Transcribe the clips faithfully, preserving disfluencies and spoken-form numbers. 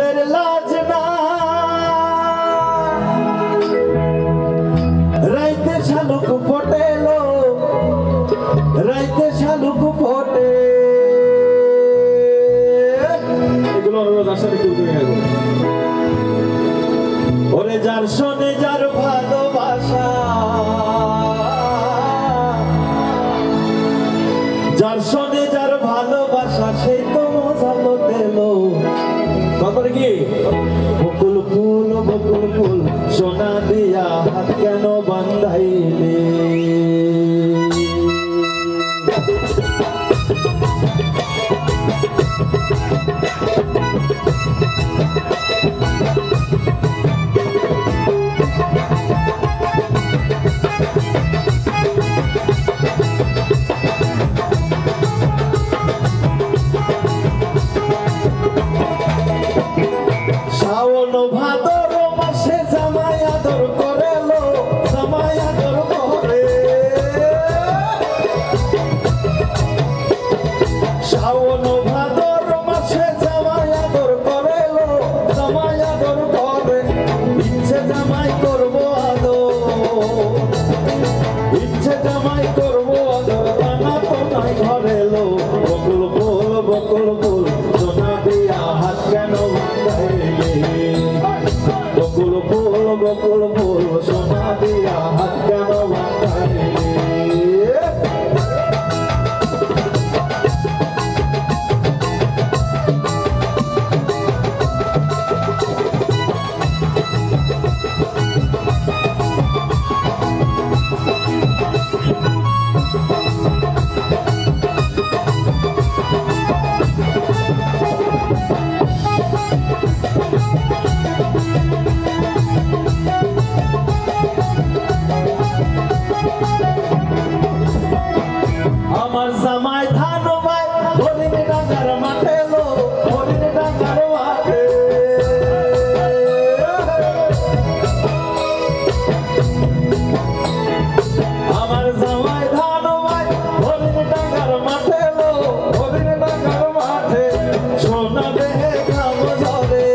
ফুলের লাজ না রাইতে শালুক ফোটেলো রাইতে শালুক ফোটে এগুলো রাস্তাতে কেউ করে গেল ওরে যার শোনে যার ভালোবাসা যার শোনে যার ভালোবাসা সেই তো মজা পেলো কতরে কি বকুল ফুল বকুল ফুল সোনা দিয়া হাত কেন বান্ধাইলে শ্রাবণ ভাদর মাসে জামাই আদর করেলো জামাই আদর করে শ্রাবণ ভাদর মাসে জামাই আদর করেলো জামাই আদর করে ইচ্ছে জামাই করবো আদর ইচ্ছে জামাই করবো আদর টানা তো নাই ঘরেলো বকুল ফুল বকুল ফুল সোনা দিয়া হাত কেন বাঁধাইলে বকুল ফুল বকুল ফুল সোনা দিয়া হাত কেন বাঁধাইলে আমার জামাই ধান ভাই হরিণ ডাঙ্গার মাঠে লো হরিণ ডাঙ্গার মাঠে আমার জামাই ধান ভাই হরিণ ডাঙ্গার মাঠে লো হরিণ ডাঙ্গার মাঠে সোনা দেহে কাম জরে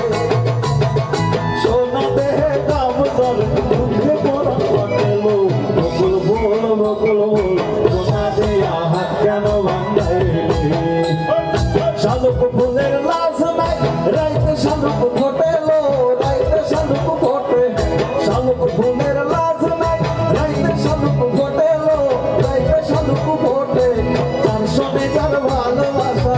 সোনা দেহে কাম জরে দুঃখে পড়া কাটে লো বকুল ফুল বকুল ফুল হাত কেন বাঁধাইলে শালুক ফুলের লাজ নাই রাইতে শালুক ফোটেলো রাইতে শালুক ফোটে শালুক ফুলের লাজ নাই রাইতে শালুক ফোটেলো রাইতে শালুক ফোটে যার শোনে যার ভালোবাসা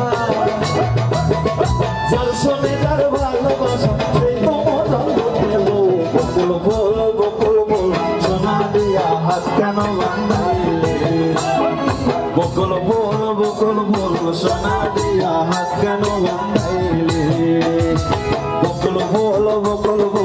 যার শোনে যার ভালোবাসা সেই তো মজা পেলো বকুল ফুল বকুল ফুল সোনা দিয়া হাত কেন বাঁধাইলে বকুল ফুল বকুল ফুল সোনা দিয়া হাত কেন বাঁধাইলে বকুল ফুল বকুল ফুল